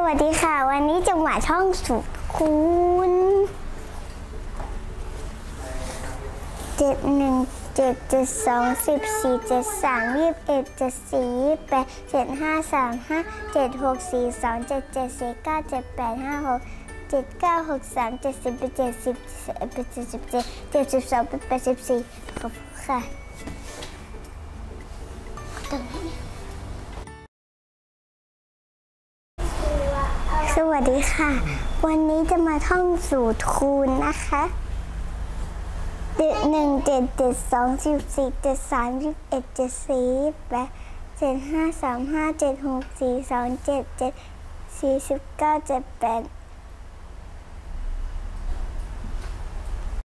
วัสดีค่ะวันนี้จะมาท่องสูตรคูณ7 1 7 7 2 14 7 3 21 7 4 8 5 6 7 9 6 3 7 4 5 6 7 12 84 สวัสดีค่ะวันนี้จะมาท่องสูตรคูณนะคะ1 7 7 2 14 7 3 21 7 4 8 7 5 3 5 7 6 4 2 7 7 4 19 7 8